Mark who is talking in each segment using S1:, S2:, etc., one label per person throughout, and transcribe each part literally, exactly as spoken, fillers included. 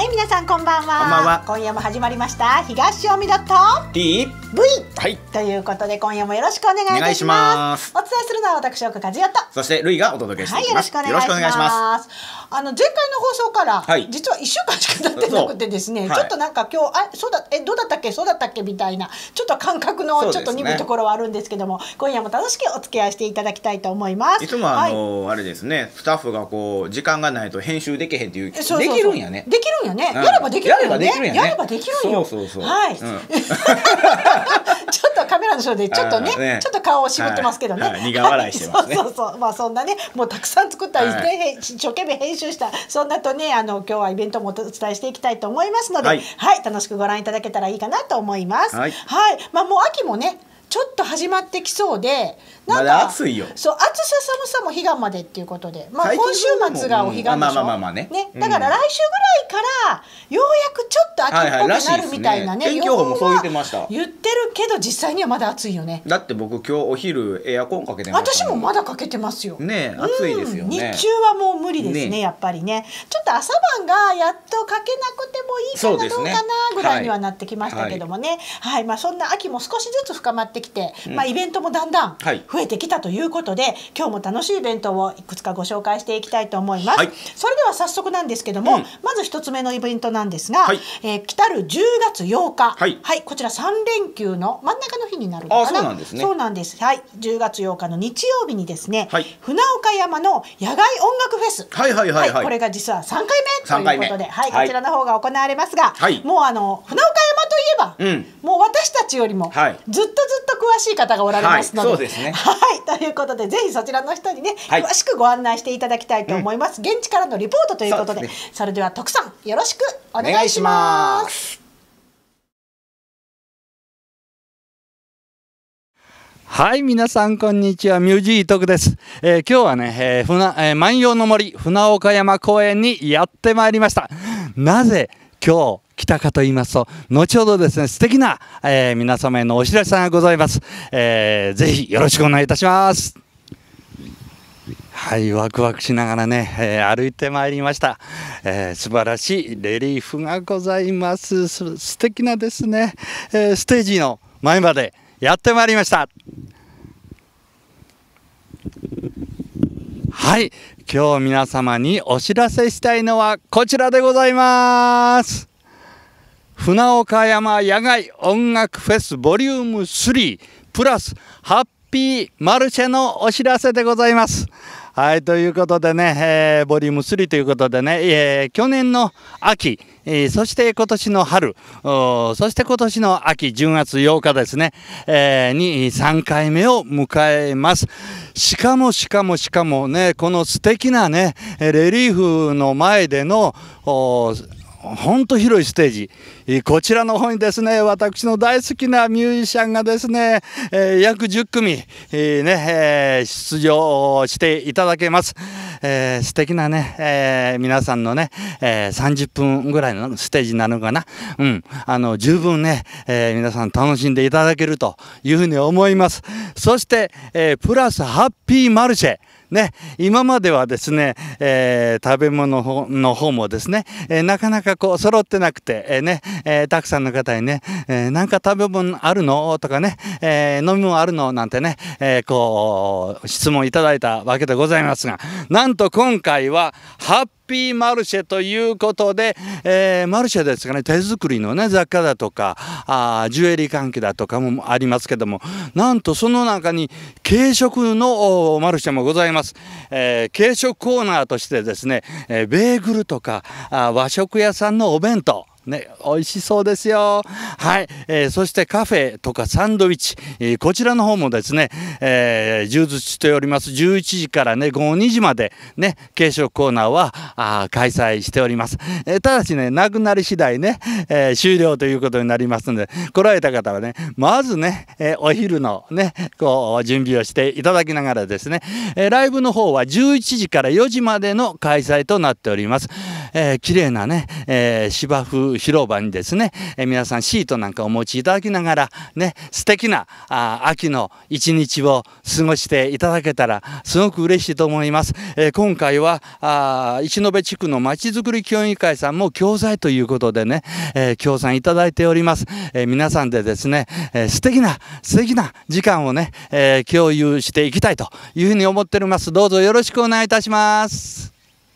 S1: はい皆さんこんばんは。
S2: こんばんは。
S1: 今夜も始まりました東近江ドット
S2: T
S1: V、
S2: はい、
S1: ということで今夜もよろしくお願いいたします。お伝えするのは私岡和代と、
S2: そしてルイがお届けしていきます。
S1: はい、よろしくお願いします。あの前回の放送から、はい、実はいっしゅうかんしか経ってなくてですね、はい、ちょっとなんか今日あそうだえどうだったっけそうだったっけみたいなちょっと感覚のちょっと鈍いところはあるんですけども、ね、今夜も楽しくお付き合いしていただきたいと思います。
S2: いつもあの、はい、あれですね、スタッフがこう時間がないと編集できへんっていう、
S1: そうそうそう
S2: できるんやね。
S1: できるんやね。うん、やればできるんやね。やればできるんよ。
S2: そうそうそう。
S1: はい。うん、ちょっとカメラの後ろでちょっと ね, ねちょっと顔を絞ってますけどね。
S2: はいはい、苦笑いしてますね。
S1: そうそうそう。まあそんなね、もうたくさん作ったりね、はい、一生懸命編集したそんなとね、あの今日はイベントもお伝えしていきたいと思いますので、はい、はい、楽しくご覧いただけたらいいかなと思います。はい。はい、まあもう秋もね。ちょっと始まってきそうで、
S2: なんかまだ暑いよ。
S1: そう暑さ寒さも彼岸までっていうことで、まあ今週末がお彼岸でしょ。
S2: まあまあまあまあね。
S1: ね、だから来週ぐらいからようやくちょっと秋っぽくなるみたいなね。
S2: 天気予報もそう言ってました。
S1: 言ってるけど実際にはまだ暑いよね。
S2: だって僕今日お昼エアコンかけてました。
S1: 私もまだかけてますよ。
S2: ね、暑いですよね。
S1: 日中はもう無理ですねやっぱりね。ちょっと朝晩がやっとかけなくてもいいかなどうかなぐらいにはなってきましたけどもね。はい、まあそんな秋も少しずつ深まってきて、まあイベントもだんだん増えてきたということで、はい、今日も楽しいイベントをいくつかご紹介していきたいと思います。はい、それでは早速なんですけども、うん、まず一つ目のイベントなんですが、はい、えー、来たるじゅうがつようか、はい、はい、こちらさんれんきゅうの真ん中の日になるのかな。あ、そうなんですね。そうなんです。はい、じゅうがつようかの日曜日にですね、はい、船岡山の野外音楽フェス、はいはいはいはい、これが実はさんかいめということで、はい、こちらの方が行われますが、はい、もうあの船岡山といえば、うん、もう私たちよりもずっとずっと詳しい方がおられますので、はい、そうですね。はい、ということでぜひそちらの人にね、はい、詳しくご案内していただきたいと思います。うん、現地からのリポートということで、 そ, で、ね、それでは徳さんよろしくお願いします。
S3: はい、皆さんこんにちは、ミュージー徳です。えー、今日はね、えー船えー、万葉の森船岡山公園にやってまいりました。なぜ今日来たかと言いますと、後ほどですね、素敵な、えー、皆様へのお知らせがございます。えー、ぜひよろしくお願いいたします。はい、ワクワクしながらね、えー、歩いてまいりました。えー、素晴らしいレリーフがございます。す素敵なですね、えー、ステージの前までやってまいりました。はい、今日皆様にお知らせしたいのはこちらでございます。船岡山野外音楽フェスボリュームスリープラスハッピーマルシェのお知らせでございます。はい、ということでね、えー、ボリュームスリーということでね、えー、去年の秋、えー、そして今年の春、そして今年の秋じゅうがつようかですね、えー、にさんかいめを迎えます。しかもしかもしかもね、この素敵なねレリーフの前での本当広いステージ、こちらの方にですね、私の大好きなミュージシャンがですね、えー、約じゅっくみ、えーねえー、出場していただけます。えー、素敵なね、えー、皆さんのね、えー、さんじゅっぷんぐらいのステージになるのかな。うん、あの十分ね、えー、皆さん楽しんでいただけるというふうに思います。そして、えー、プラスハッピーマルシェ。ね、今まではですね、えー、食べ物の方もですね、えー、なかなかこう揃ってなくて、えーねえー、たくさんの方にね、えー、なんか食べ物あるのとかね、えー、飲み物あるのなんてね、えー、こう質問いただいたわけでございますが、なんと今回はハッピーマルシェということで、えー、マルシェですかね、手作りのね雑貨だとかあジュエリー関係だとかもありますけども、なんとその中に軽食のマルシェもございます。えー、軽食コーナーとしてですね、えー、ベーグルとかあ和食屋さんのお弁当ね、美味しそうですよ。はい、えー、そしてカフェとかサンドイッチ、えー、こちらの方もですね、えー、充実しております。じゅういちじからね午後にじまでね軽食コーナーはあー開催しております。えー、ただしねなくなり次第ね、えー、終了ということになりますので、来られた方はねまずね、えー、お昼のねこう準備をしていただきながらですね、えー、ライブの方はじゅういちじからよじまでの開催となっております。 えー、綺麗なね、えー、芝生広場にですね、えー、皆さんシートなんかお持ちいただきながらね、素敵なあ秋の一日を過ごしていただけたらすごく嬉しいと思います。えー、今回はあ一延地区のまちづくり協議会さんも教材ということでね、えー、協賛いただいております。えー、皆さんでですね、えー、素敵な素敵な時間をね、えー、共有していきたいというふうに思っております。どうぞよろしくお願いいたします。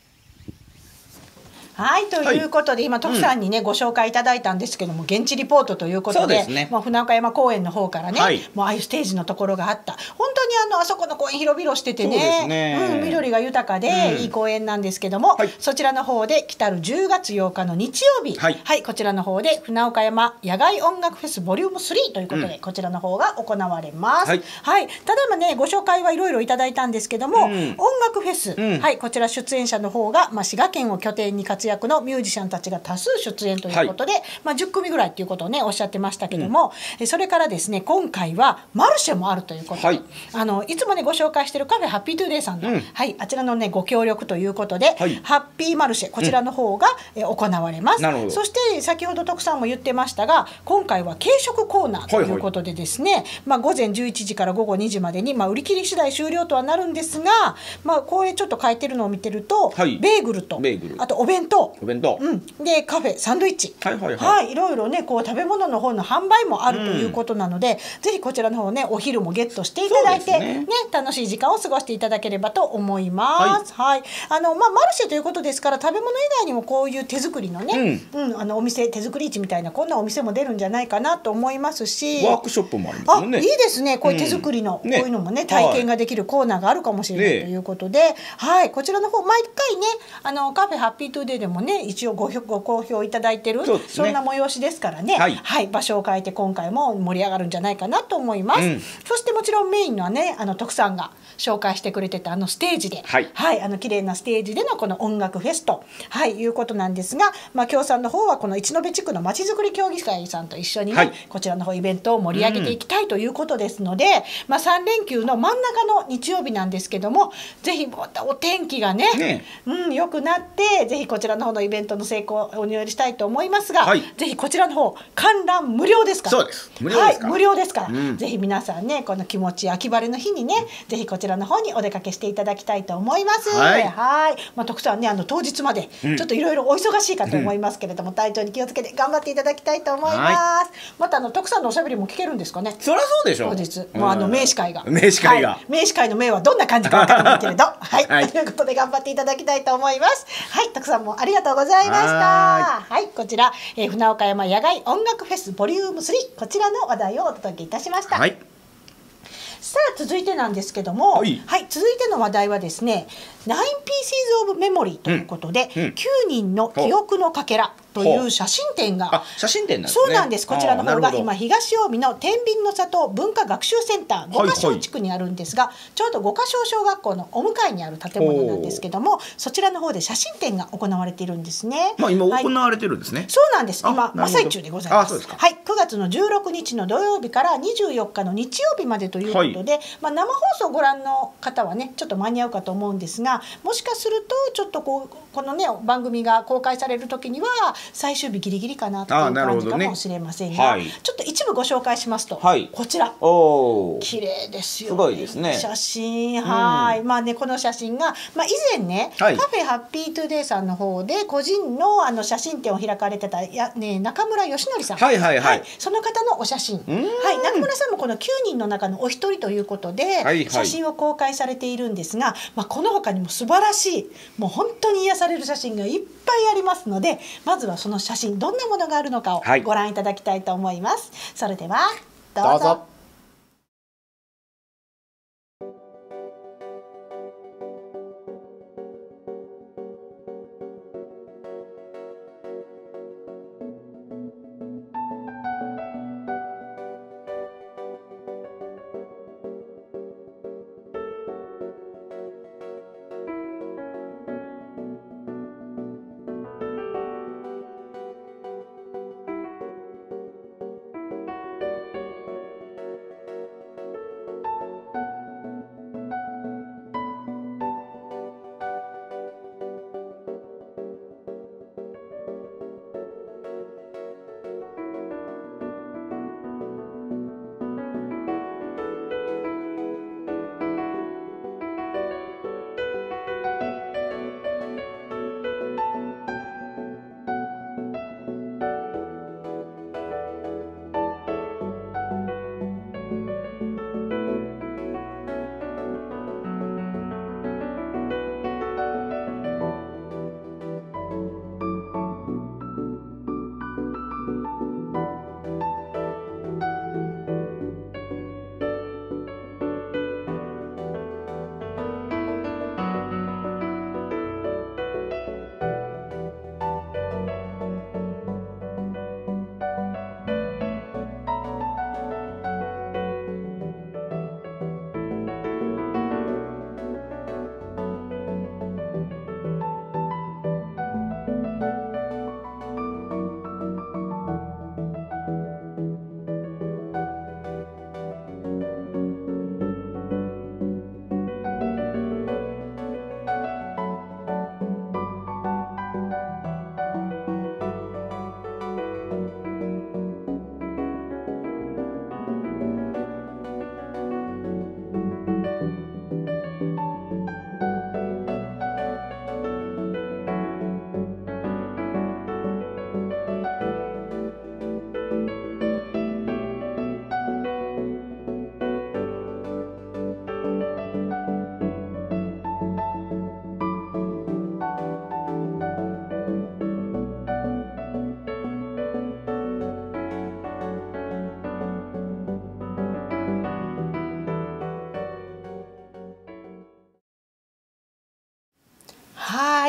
S1: はいということで、はい、今徳さんにね、うん、ご紹介いただいたんですけども、現地リポートということで、ね、もう船岡山公園の方からね、はい、もうああいうステージのところがあった。本当にあのあそこの公園広々してて ね, ね、うん、緑が豊かで、うん、いい公園なんですけども、はい、そちらの方で来たるじゅうがつようかの日曜日、はいはい、こちらの方で船岡山野外音楽フェスボリュームスリーということで、うん、こちらの方が行われます。はいはい、ただいまねご紹介はいろいろいただいたんですけども、うん、音楽フェス、うんはい、こちら出演者の方が、まあ、滋賀県を拠点に活躍のミュージシャンたちが多数出演ということで、はいまあ、じゅっくみぐらいということをねおっしゃってましたけども、うん、それからですね今回はマルシェもあるということで、はい、あのいつもねご紹介しているカフェハッピートゥデイさんの、うんはい、あちらのねご協力ということで、はい、ハッピーマルシェこちらの方が、うん、行われます。そして先ほど徳さんも言ってましたが今回は軽食コーナーということでですね、はいはいまあ、午前じゅういちじから午後にじまでに、まあ、売り切り次第終了とはなるんですが、まあ、これちょっと書いてるのを見てると、はい、ベーグルとベーグルあとお弁当
S2: お弁当、
S1: うん、でカフェサンドイッチ、
S2: はいはいはい
S1: はい、いろいろねこう食べ物の方の販売もあるということなので、うん、ぜひこちらの方ねお昼もゲットしていただいて、ねね、楽しい時間を過ごしていただければと思います。はいはいあのまあ、マルシェということですから食べ物以外にもこういう手作りのね、うんうん、あのお店手作り市みたいなこんなお店も出るんじゃないかなと思いますし
S2: ワークショップもありますよね。
S1: あいいですねこういう手作りの、うん、こういうのもね体験ができるコーナーがあるかもしれないということで、ねはい、こちらの方毎回ねあのカフェハッピートゥデイでもね一応ごご好評いただいてる そ,、ね、そんな催しですからね、はいはい、場所を変えて今回も盛り上がるんじゃないかなと思います。うん、そしてもちろんメインのはねあの徳さんが紹介してくれてたあのステージで、はいはい、あの綺麗なステージでのこの音楽フェスと、はい、いうことなんですが、まあ、協賛の方はこの一延地区のまちづくり協議会さんと一緒にね、はい、こちらの方イベントを盛り上げていきたいということですので、うんまあ、さんれんきゅうの真ん中の日曜日なんですけどもぜひまたお天気が ね, ね、うん、良くなってぜひこちらの方のイベントの成功をお祈りしたいと思いますが、はい、ぜひこちらの方観覧無料ですから
S2: そうです無料ですから、
S1: はい、無料ですから、
S2: うん、
S1: ぜひ皆さんねこの気持ち秋晴れの日にねぜひこちらの方にお出かけしていただきたいと思います。はい、はいまあ、徳さんねあの当日までちょっといろいろお忙しいかと思いますけれども、うん、体調に気をつけて頑張っていただきたいと思います。はい、またあの徳さんのおしゃべりも聞けるんですかね。
S2: そりゃそうでしょ
S1: 当日もうあの名司会が
S2: 名司会が、
S1: はい、名司会の名はどんな感じかわからないけれどはい、はい、ということで頑張っていただきたいと思います。はい徳さんもありがとうございました。はい、はい、こちら、えー、船岡山野外音楽フェスボリュームスリーこちらの話題をお届けいたしました。はいさあ続いてなんですけども、はい、はい、続いての話題はですねナインピーシーズオブメモリーということで、うんうん、きゅうにんの記憶のかけらという写真展が
S2: あ写真展なんですね。
S1: そうなんです。こちらの方が今東近江の天秤の里文化学習センター五箇小地区にあるんですが、はいはい、ちょうど五箇小小学校のお向かいにある建物なんですけどもそちらの方で写真展が行われているんですね。
S2: まあ今行われてるんですね。
S1: はい、そうなんです今真っ最中でございます。
S2: あそうですか。
S1: はいくがつのじゅうろくにちの土曜日からにじゅうよっかの日曜日までということで、はいまあ、生放送をご覧の方はねちょっと間に合うかと思うんですがもしかするとちょっとこうこのね番組が公開される時には最終日ギリギリかなという感じかもしれませんが、ねはい、ちょっと一部ご紹介しますと、はい、こちら綺麗ですよね。
S2: すごいですね
S1: 写真はい、うん、まあねこの写真が、まあ、以前ね、はい、カフェハッピートゥデイさんの方で個人 の, あの写真展を開かれてたや、ね、中村義則さん、
S2: はいはいはいはい、
S1: その方のお写真、はい、中村さんもこのきゅうにんの中のお一人ということで、はいはい、写真を公開されているんですが、まあ、この他にも素晴らしいもう本当に癒される写真がいっぱいありますのでまずはその写真どんなものがあるのかをご覧いただきたいと思います。はい、それではどうぞ。どうぞ。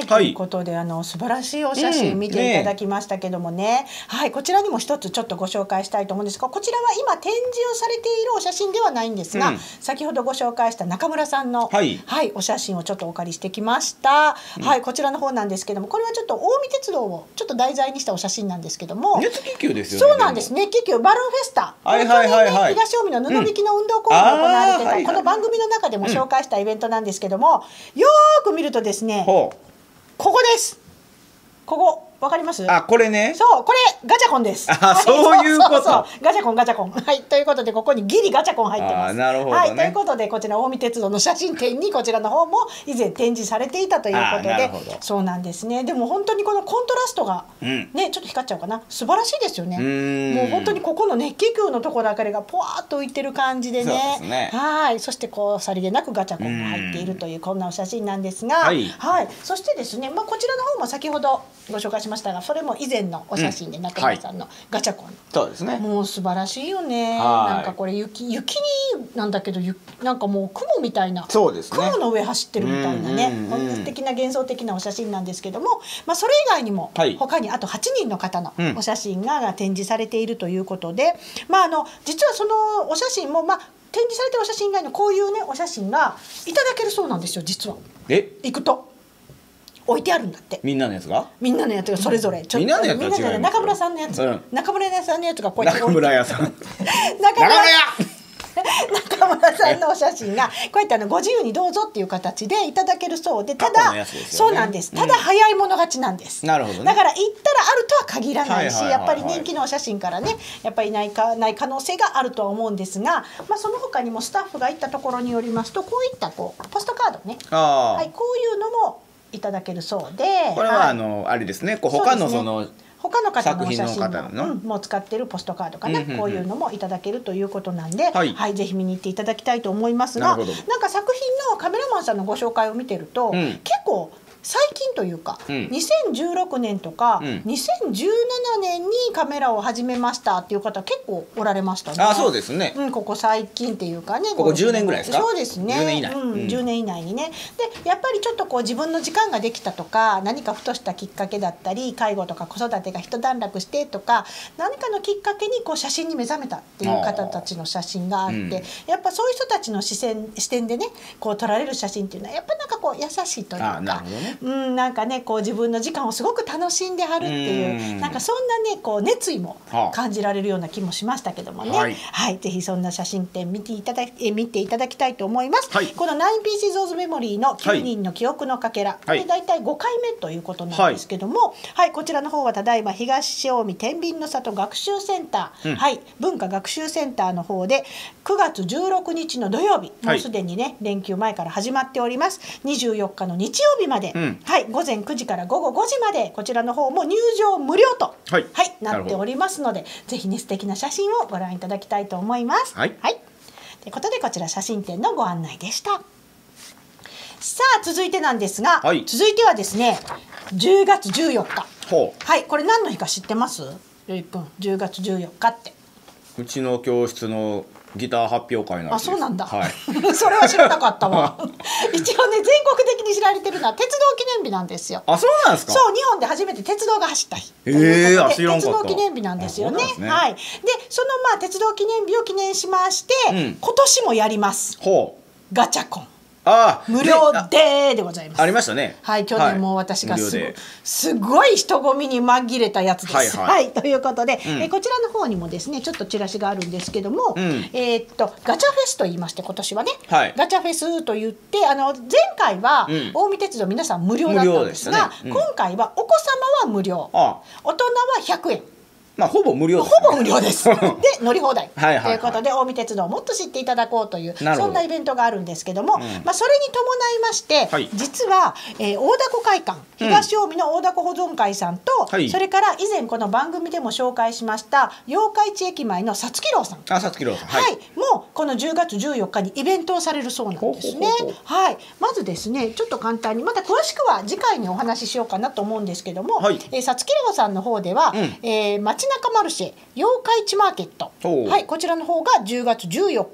S1: はい、ということであの素晴らしいお写真見ていただきましたけどもね、うん、ねはい、こちらにも一つちょっとご紹介したいと思うんですが、こちらは今展示をされているお写真ではないんですが、うん、先ほどご紹介した中村さんの、はいはい、お写真をちょっとお借りしてきました、うん、はい、こちらの方なんですけども、これはちょっと近江鉄道をちょっと題材にしたお写真なんですけども、
S2: 熱気球ですよね。
S1: そうなんです。熱気球バルーンフェスタ、
S2: はいはいはいはい、
S1: 東近江の布引きの運動公園が行われてた、うん、この番組の中でも紹介したイベントなんですけども、うん、よーく見るとですね、ここです。ここわかります？
S2: あ、これね。
S1: そう、これガチャコンです。
S2: あ、そういうこと。そうそうそう、
S1: ガチャコンガチャコン。はい、ということでここにギリガチャコン入ってます。
S2: あ、なるほどね。
S1: はい、ということでこちら近江鉄道の写真展にこちらの方も以前展示されていたということで、そうなんですね。でも本当にこのコントラストが、うん、ね、ちょっと光っちゃうかな。素晴らしいですよね。うもう本当にここの熱気球のところだけがポワーっと浮いてる感じで ね, でねはい、そしてこうさりげなくガチャコンが入っているというこんなお写真なんですが、はい、はい、そしてですね、まあ、こちらの方も先ほどご紹介しましたが、それも以前のお写真で中村さんのガチャコン、うん、はい、
S2: そうですね、
S1: もう素晴らしいよね。なんかこれ雪雪になんだけど、なんかもう雲みたいな、
S2: そうですね、
S1: 雲の上走ってるみたいなね、こんな素敵な幻想的なお写真なんですけども、まあ、それ以外にも他にあとはちにんの方のお写真が展示されているということで、まあ、あの実はそのお写真も、まあ、展示されてるお写真以外のこういうねお写真がいただけるそうなんですよ。実は
S2: え
S1: 行くと置いてあるんだって。
S2: みんなのやつが
S1: みんなのやつがそれぞれちょっと、みんなのやつは違いますよ。中村さんのやつ、うん、中村さんのやつがこうやって
S2: 中村屋さん
S1: 中村屋中村さんのお写真がこうやってあのご自由にどうぞっていう形でいただけるそうで、ただ、ね、そうなんです、ただ早い者勝ちなんです、うん、なるほどね、だから行ったらあるとは限らないし、やっぱり人気のお写真からねやっぱりないかない可能性があるとは思うんですが、まあ、その他にもスタッフが行ったところによりますと、こういったこうポストカードね、あ、はい、こういうのもいただけるそうで、
S2: これはあの、はい、あれですね、こう他のその
S1: 他の方のお写真も、うん、もう使ってるポストカードかな、うんうんうん、こういうのもいただけるということなんで、はいはい、ぜひ見に行っていただきたいと思いますが、 な, なんか作品のカメラマンさんのご紹介を見てると、うん、結構最近というか、うん、にせんじゅうろくねんとか、うん、にせんじゅうななねんにカメラを始めましたっていう方結構おられましたね。
S2: あ、そうですね、
S1: うん、ここ最近っていうかね、
S2: ここじゅうねんぐらいですか。
S1: そうですね、
S2: じゅうねん以内、
S1: うん、じゅうねん以内にね。でやっぱりちょっとこう自分の時間ができたとか、何かふとしたきっかけだったり、介護とか子育てが一段落してとか、何かのきっかけにこう写真に目覚めたっていう方たちの写真があって、うん、やっぱそういう人たちの視線視点でねこう撮られる写真っていうのはやっぱなんかこう優しいというか、あ、なるほどね、うん、なんかねこう自分の時間をすごく楽しんではるっていう、なんかそんなねこう熱意も感じられるような気もしましたけどもね、はい、はい、ぜひそんな写真展見ていただえ見ていただきたいと思います、はい、このナインピーシーズオーズメモリーのきゅうにんの記憶のかけら、はい、これ大体ごかいめということなんですけども、はいはい、こちらの方はただいま東近江天秤の里学習センター、うん、はい、文化学習センターの方でくがつじゅうろくにちの土曜日、もうすでにね連休前から始まっております。にじゅうよっかの日曜日まで、うん、はい、ごぜんくじからごごごじまでこちらの方も入場無料と、はい、はい、なっておりますので、ぜひね素敵な写真をご覧いただきたいと思います。はい、はい、ということでこちら写真展のご案内でした。さあ続いてなんですが、はい、続いてはですねじゅうがつじゅうよっか、ほう、はい、これ何の日か知ってます？ゆいくん、じゅうがつじゅうよっかって
S2: うちの教室のギター発表会なんです。
S1: あ、そうなんだ、はい、
S2: そ
S1: れは知らなかったわ一応ね全国的に知られてるのは鉄道記念日なんですよ。
S2: あ、そうなんですか。
S1: そう、日本で初めて鉄道が走った日、
S2: えー、あ、知らんかった。
S1: 鉄道記念日なんですよね。ね、はい、でそのまあ鉄道記念日を記念しまして、うん、今年もやります。ほう、ガチャコン、あ、無料ででございます。
S2: ありましたね。
S1: はい、去年も私がすご、はい、すごい人混みに紛れたやつです。はい、はいはい、ということで、うん、えこちらの方にもですねちょっとチラシがあるんですけども、うん、えー、っとガチャフェスと言いまして、今年はね、はい、ガチャフェスと言って、あの前回は近江鉄道皆さん無料だったんですが、うん、今回はお子様は無料、ああ、大人はひゃくえん。
S2: まあ、ほぼ無料です、
S1: ね、ほぼ無料ですで乗り放題はい、はい、ということで近江鉄道をもっと知っていただこうというそんなイベントがあるんですけども、うん、まあ、それに伴いまして、はい、実は、えー、大凧会館、東近江の大凧保存会さんと、うん、それから以前この番組でも紹介しました八日市駅前のさつき楼さん、
S2: あ、さつき楼さん、
S1: はい、はい、もうこのじゅうがつじゅうよっかにイベントをされるそうなんですね。ほうほうほう、はい、まずですねちょっと簡単にまた詳しくは次回にお話ししようかなと思うんですけども、はい、えー、さつき楼さんの方では、うん、えー、街中マルシェ八日市マーケット、はい、こちらの方がじゅうがつじゅうよっか、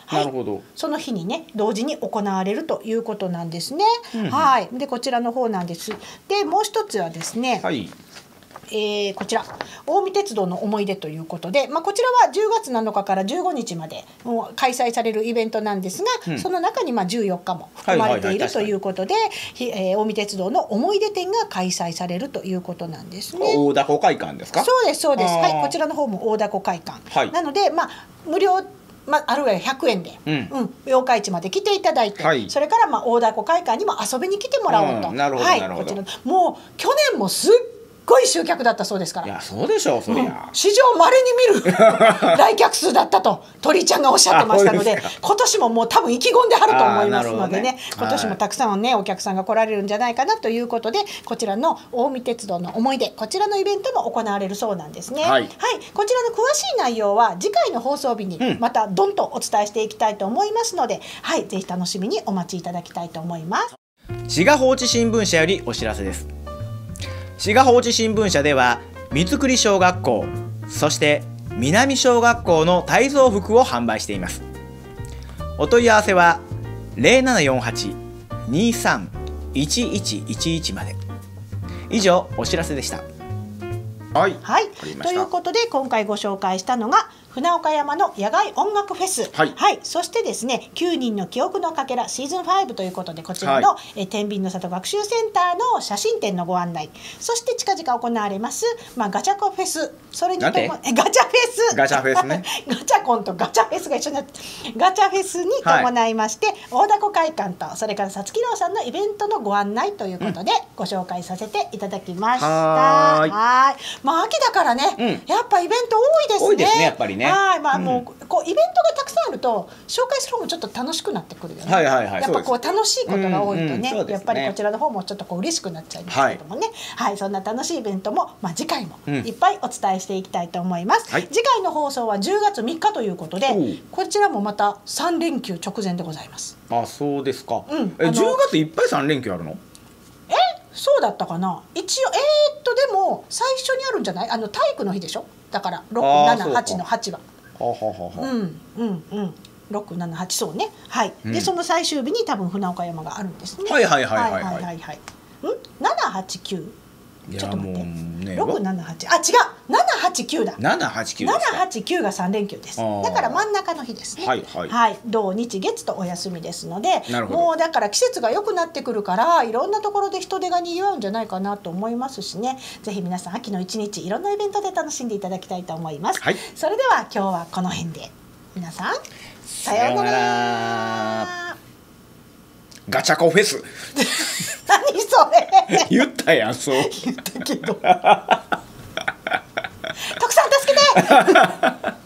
S2: なるほど。
S1: その日にね同時に行われるということなんですね。
S2: うんうん、
S1: はい。でこちらの方なんです。でもう一つはですね。
S2: はい。
S1: えー、こちら近江鉄道の思い出ということで、まあ、こちらはじゅうがつなのかからじゅうごにちまで開催されるイベントなんですが、うん、その中にまあじゅうよっかも含まれているということで、えー、近江鉄道の思い出展が開催されるということなんですね。
S2: 大凧会館ですか？
S1: そうですそうです。はい、こちらの方も大凧会館、はい、なので、まあ、無料まあ、あるいはひゃくえんで、うんうん、八日市まで来ていただいて、はい、それからまあ大凧会館にも遊びに来てもらおうと、うん、なるほど、はい、なるほど。こちらもう去年もすっすごい集客だったそうですから。
S2: いやそうでしょうそりゃ、
S1: うん、史上稀に見る来客数だったと鳥ちゃんがおっしゃってましたので、今年ももう多分意気込んではると思いますのでね、今年もたくさんねお客さんが来られるんじゃないかなということで、こちらの近江鉄道の思い出、こちらのイベントも行われるそうなんですね。はい、はい、こちらの詳しい内容は次回の放送日にまたどんとお伝えしていきたいと思いますので、うん、はい、ぜひ楽しみにお待ちいただきたいと思います。
S2: 滋賀放置新聞社よりお知らせです。滋賀放置新聞社では三つくり小学校、そして南小学校の体操服を販売しています。お問い合わせは ゼロななよんはち にさん いちいちいちいち まで。以上お知らせでした。
S1: はい、はい、ということで今回ご紹介したのが船岡山の野外音楽フェス、はいはい、そしてですねきゅうにんの記憶のかけらシーズンファイブということで、こちらの、はい、え天秤の里学習センターの写真展のご案内、そして近々行われます、まあ、ガチャコンフェス、それにともえガチャフェス
S2: ガチャフェスね
S1: ガチャコンとガチャフェスが一緒になってガチャフェスに伴いまして、はい、大凧会館とそれからさつきろうさんのイベントのご案内ということで、うん、ご紹介させていただきました。はい、はい、まあ秋だからね、うん、やっぱイベント多いですね。
S2: 多いですねやっぱりね。
S1: はい、まあもう、うん、こうイベントがたくさんあると紹介する方もちょっと楽しくなってくるよね。はいはいはい、やっぱこう楽しいことが多いとね、うんうん、やっぱりこちらの方もちょっとこう嬉しくなっちゃいますけどもね、はい、はい、そんな楽しいイベントも、まあ、次回もいっぱいお伝えしていきたいと思います、うん、はい、次回の放送はじゅうがつみっかということで、こちらもまたさんれんきゅう直前でございます。
S2: あ、そうですか、うん、えじゅうがついっぱいさんれんきゅうあるの？
S1: えそうだったかな。一応えー、っとでも最初にあるんじゃない？あの体育の日でしょ。だからろく、なな、はちのはちははははは、うんうんうん、ろく、なな、はち、そうね、はい、うん、でその最終日に多分船岡山があるんですね。
S2: はいはいはいはいはいはい
S1: はいはい。んななはちきゅう、ちょっと待って、
S2: ね、
S1: ろく、なな、はち、あ違うななはちきゅうだ。
S2: ななはちきゅう
S1: ななはちきゅうがさんれんきゅうです。だから真ん中の日ですね。はいはい、はい、土日月とお休みですので、もうだから季節が良くなってくるからいろんなところで人手がにぎわうんじゃないかなと思いますしね、ぜひ皆さん秋の一日いろんなイベントで楽しんでいただきたいと思います、はい、それでは今日はこの辺で皆さんさようなら。
S2: ガチャコフェス
S1: 何それ
S2: 言ったやん。そう
S1: 言ったけど徳さん助けて